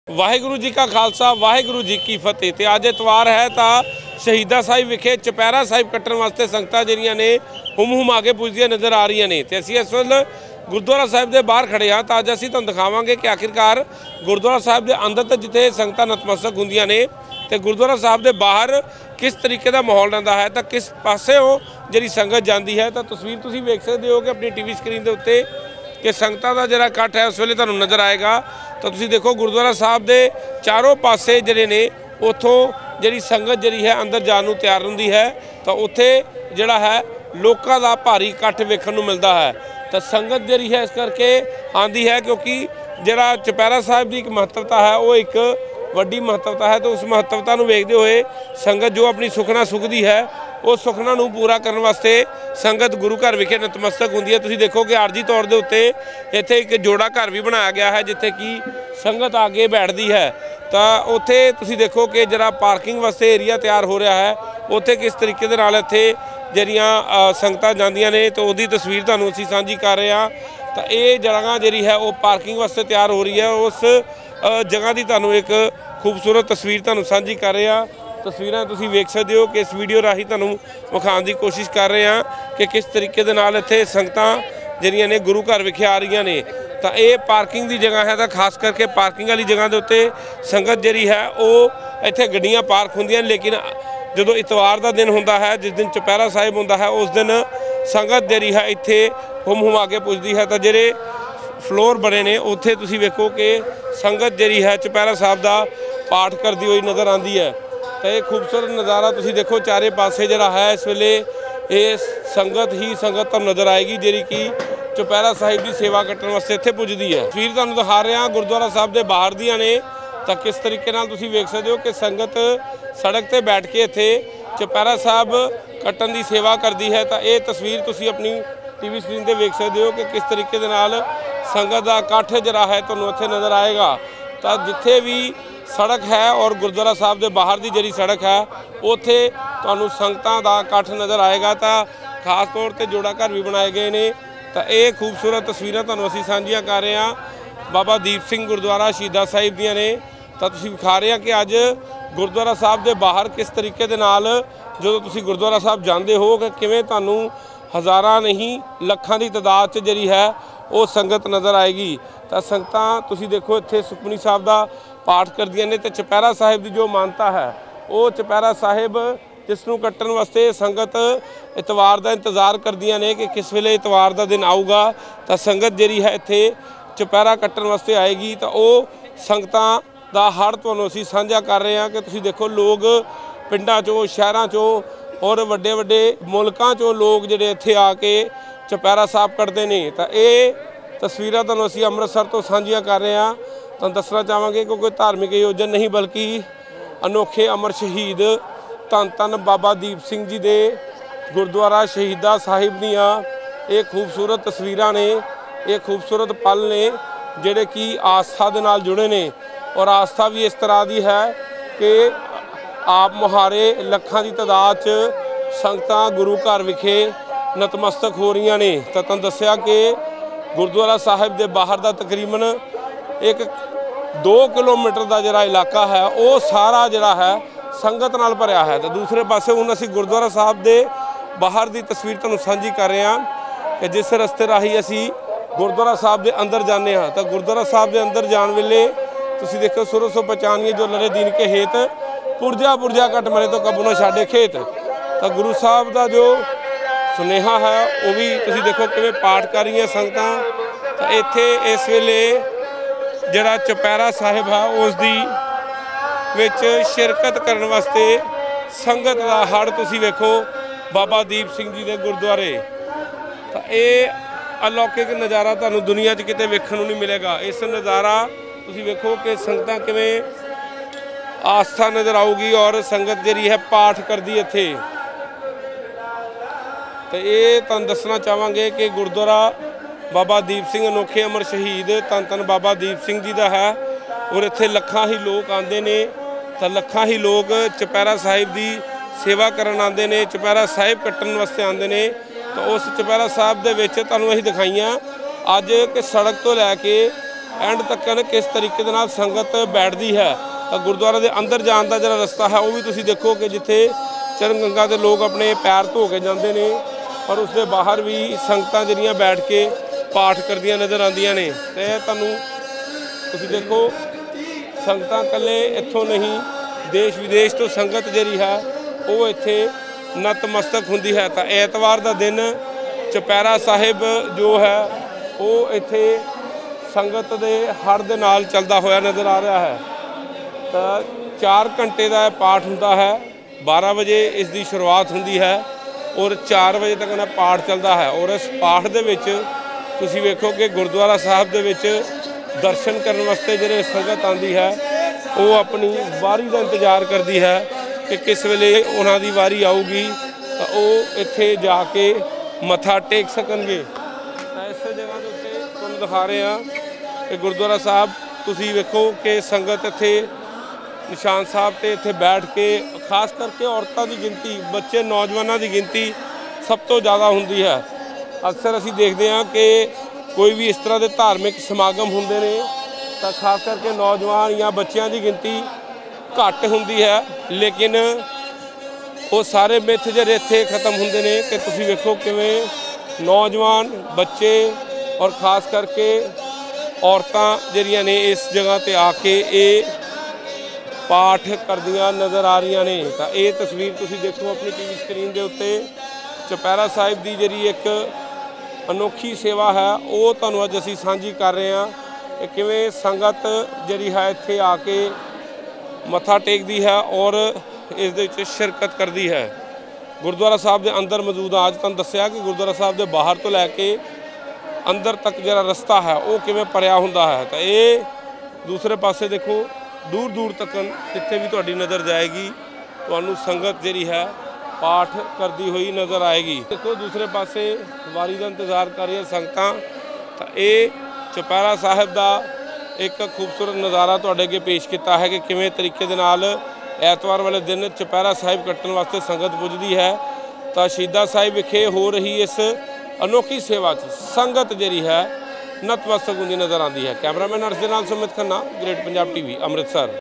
वाहिगुरू जी का खालसा वाहिगुरू जी की फतेह। तो अज इतवार है तो शहीदा साहिब विखे चुपहरा साहिब कट्टण वास्ते संगतां जिहड़ियां ने हुम के पुजदियां नज़र आ रही ने। तो असीं इस वेले गुरुद्वारा साहिब के बाहर खड़े हाँ। तो अज असीं तुहानूं दिखावांगे कि आखिरकार गुरुद्वारा साहिब के अंदर तो जिथे संगतां नतमस्तक हुंदियां ने तो गुरुद्वारा साहिब के बाहर किस तरीके का माहौल रहिंदा है, तो किस पासों जिहड़ी संगत जाती है। तो तस्वीर तुसीं वेख सकते हो कि अपनी टीवी स्क्रीन के उत्ते कि संगतां दा जिहड़ा इकट्ठ है उस वेले तुहानूं नज़र आएगा। तो तुसीं देखो गुरुद्वारा साहब के चारों पासे जिहड़े ने उत्थों जिहड़ी संगत जिहड़ी है अंदर जाण नूं तैयार हुंदी है। तो उत्थे जिहड़ा है लोकां दा भारी इकट्ठ वेखण नूं मिलदा है। तो संगत जिहड़ी है इस करके आंदी है क्योंकि जिहड़ा चुपहरा साहिब की एक महत्वता है वो एक वड्डी महत्वता है। तो उस महत्वता नूं वेखदे होए संगत जो अपनी सुखना सुखदी है उस सुखना नूं पूरा करने वास्ते संगत गुरु घर विखे नतमस्तक हुंदी है। तुसीं देखो कि आरजी तौर के उत्ते इत्थे एक जोड़ा घर भी बनाया गया है जिथे कि संगत आगे बैठती है। तो उत्थे तुसीं देखो कि जरा पार्किंग वास्ते एरिया तैयार हो रहा है, उत्थे किस तरीके दे नाल इत्थे जिहड़ियां संगतां जांदियां ने तो उहदी तस्वीर तुहानूं असीं साझी कर रहे हैं। तो ये जगह जिहड़ी है वो पार्किंग वास्ते तैयार हो रही है। उस जगह की तुहानूं एक खूबसूरत तस्वीर तुहानूं साझी कर रहे हैं। तस्वीरां तुसीं वेख सकते हो कि इस वीडियो राही तुहानूं विखाउण की कोशिश कर रहे हैं कि किस तरीके दे नाल इत्थे संगतां जिहड़ियां ने गुरु घर विखे आ रही ने। तो ये पार्किंग की जगह है, तो खास करके पार्किंग वाली जगह के उत्ते संगत जिहड़ी है वो इत्थे गड्डियां पार्क होंदियां। लेकिन जो इतवार का दिन होंदा है, जिस दिन चुपहरा साहिब होंदा है, उस दिन संगत जिहड़ी है इत्थे हुम के पुजदी है। तो जिहड़े फ्लोर बने ने उत्थे तुसीं वेखो कि संगत जिहड़ी है चुपहरा साहिब का पाठ करती हुई नज़र आती है। तो ये खूबसूरत नज़ारा तुसीं देखो चारे पासे जिहड़ा है इस वेले ये संगत ही संगत तुहानूं नज़र आएगी जिहड़ी कि चुपहरा साहिब की सेवा कट्टण वास्ते इत्थे पुजदी है। तस्वीर तुहानूं दिखा रहे हैं गुरुद्वारा साहिब के बाहर दियां ने। तो किस तरीके नाल तुसीं वेख सकते हो कि संगत सड़क ते बैठ के इत्थे चुपहरा साहिब कट्टण की सेवा करती है। तो ये तस्वीर तुसीं अपनी टीवी स्क्रीन पर वेख सकते हो कि किस तरीके दे नाल संगत का इकट्ठ जिहड़ा है तुहानूं इत्थे नज़र आएगा। तो जिथे भी सड़क है और गुरुद्वारा साहब के बाहर की जी सड़क है उत्थे तुहानूं संगतां दा इकट्ठ नज़र आएगा। तो खास तौर पर जोड़ा घर भी बनाए गए ने। तो ये खूबसूरत तस्वीरां तुहानूं असीं साझीआं कर रहे हैं बाबा दीप सिंह गुरुद्वारा शहीदा साहिब दियां ने। तो तुसीं विखा रहे हैं कि अज गुरुद्वारा साहब के बाहर किस तरीके दे नाल जो तुसीं गुरुद्वारा साहब जांदे हो कि किवें तुहानूं हज़ारां नहीं लखां की तादाद च जिहड़ी है वो संगत नज़र आएगी। तो संगतां तुसीं देखो इत्थे सुखमनी साहब का पाठ करदियां ने। तो चुपहरा साहिब की जो मानता है वो चुपहरा साहिब जिसनूं कट्टण वास्ते संगत इतवार का इंतज़ार करदियां ने कि किस वेले इतवार का दिन आऊगा तो संगत जिहड़ी है इत्थे चुपहरा कट्टण वास्ते आएगी। तो वो संगतां दा हड़ तुहानूं असीं साझा कर रहे हैं कि तुसीं देखो लोग पिंडां चों शहरां चों और वड्डे वड्डे मुल्कां चों लोग जिहड़े इत्थे आके चुपहरा साहिब कट्टदे ने। तो ये तस्वीरां तुहानूं असीं अमृतसर तो साझीआं कर रहे हैं। तो दसना चाहांगे कि कोई धार्मिक आयोजन नहीं बल्कि अनोखे अमर शहीद धन धन बाबा दीप सिंह जी के गुरुद्वारा शहीदा साहिब दियाँ ये खूबसूरत तस्वीरां ने, ये खूबसूरत पल ने जिहड़े कि आस्था दे नाल जुड़े ने। और आस्था भी इस तरह की है कि आप मुहारे लखां की तादाद च संगतां गुरु घर विखे नतमस्तक हो रही ने। तो तुहानूं दस्सिआ कि गुरुद्वारा साहिब के बाहर का तकरीबन एक 2 किलोमीटर का जिहड़ा इलाका है वो सारा जिहड़ा है संगत नाल भरिया है। तो दूसरे पासे हुण असीं गुरुद्वारा साहब के बाहर की तस्वीर तुहानूं साझी कर रहे हैं कि जिस रस्ते राही असीं गुरुद्वारा साहब के अंदर जाने हाँ। तो गुरुद्वारा साहब के अंदर जाण वेले तुसीं देखो सुर सो पहचानिए जो लड़े दीन के हेत पुरजा पुरजा घट मरे तो कबू ना छाड़े खेत। तो गुरु साहब का जो सुनेहा है वो भी तुसीं देखो किवें पाठ कर रही हैं संगतां। तो इत्थे इस वेले जिहड़ा चुपहरा साहिब है उसकी विच शिरकत करने वास्ते संगत का हड़ तुसीं वेखो बाबा दीप सिंह जी के गुरुद्वारे। तो ये अलौकिक नज़ारा तुहानूं दुनिया च किते वेखण नूं नहीं मिलेगा। इस नज़ारा तुसीं वेखो कि संगतां किवें आस्था नज़र आऊगी और संगत जिहड़ी है पाठ करदी इत्थे। तो ये तुहानूं दसना चाहांगे कि गुरुद्वारा बाबा दीप सिंह अनोखे अमर शहीद धन धन बाबा दीप सिंह जी का है और इत्थे लखां ही लोग आते ने। तो लखां ही लोग चुपहरा साहिब की सेवा करन आते ने, चुपहरा साहिब कट्टण वास्ते आते ने। तो उस चुपहरा साहिब दे विच तुहानूं असीं दिखाईआं अज कि सड़क तो लैके एंड तक किस तरीके दे नाल संगत बैठती है। तो गुरुद्वारे के अंदर जाने का जो रस्ता है वह भी तुसीं देखो कि जिथे चरण गंगा के लोग अपने पैर धो के जाते हैं, पर उसके बाहर भी संगतां जिहड़ियां बैठ के पाठ करदियां नज़र आउंदियां ने। ते तुहानूं तुसीं देखो संगतां कल्ले इत्थों नहीं, देश विदेश तो संगत जिहड़ी है वो इत्थे नतमस्तक हुंदी है। तो एतवार का दिन चुपैरा साहिब जो है वो इत्थे संगत के हड़ दे नाल चलदा होया नज़र आ रहा है। तो 4 घंटे का पाठ हुंदा है, 12 बजे इसकी शुरुआत हुंदी है और 4 बजे तक ना पाठ चलता है। और इस पाठ दे विच तुसीं वेखो कि गुरुद्वारा साहब दे विच दर्शन करने वास्ते जिहड़े संगत आंदी है वो अपनी वारी का इंतजार करती है कि किस वेले उन्हां दी वारी आऊगी तो वो इत्थे जाके मत्था टेक सकणगे। तो इस जगह के उत्ते तुहानूं दिखा रहे हैं कि गुरुद्वारा साहब तुसीं वेखो कि संगत इत्थे निशान साहब ते इत्थे बैठ के, खास करके औरतों की गिनती, बच्चे नौजवानों की गिनती सब तो ज़्यादा होंदी है। अक्सर असीं देखते हैं कि कोई भी इस तरह के धार्मिक समागम होंदे ने तो खास करके नौजवान या बच्चों की गिनती घट होंदी है, लेकिन वो सारे मिथ जिहड़े इत्थे खत्म होंदे ने कि तुसीं वेखो किवें नौजवान, बच्चे और खास करके औरतां जिहड़ियां ने इस जगह ते आके ये पाठ करदियां नज़र आ रही ने। तो ये तस्वीर तुसीं देखो अपनी टीवी स्क्रीन के उत्ते चुपैरा साहिब की जिहड़ी एक अनोखी सेवा है वो तुहानूं अज असीं सांझी कर रहे हैं कि किवें संगत जिहड़ी है इत्थे आके मत्था टेकदी है और इस दे विच शिरकत करती है। गुरुद्वारा साहब के अंदर मौजूद अज तुहानूं दस्सिया कि गुरुद्वारा साहब के बाहर तो लैके अंदर तक जिहड़ा रस्ता है वो किवें भरिया हुंदा है। तो ये दूसरे पासे देखो दूर दूर तक जिथे भी तुहाडी नज़र जाएगी तुहानूं संगत जिहड़ी है पाठ करती हुई नज़र आएगी। देखो दूसरे पासे वारी का इंतजार कर रही है संगतां। तो ये चुपैरा साहिब का एक खूबसूरत नज़ारा तुहाडे अगे पेश किया है कि किवें तरीके दे नाल ऐतवार वाले दिन चुपैरा साहिब कट्टण वास्ते संगत पुजदी है। तो शहीदा साहिब विखे हो रही इस अनोखी सेवा संगत जिहड़ी है नतमस्तक हुंदी नज़र आती है। कैमरामैन अर्श दे नाल सुमित खन्ना, ग्रेट पंजाब टीवी, अमृतसर।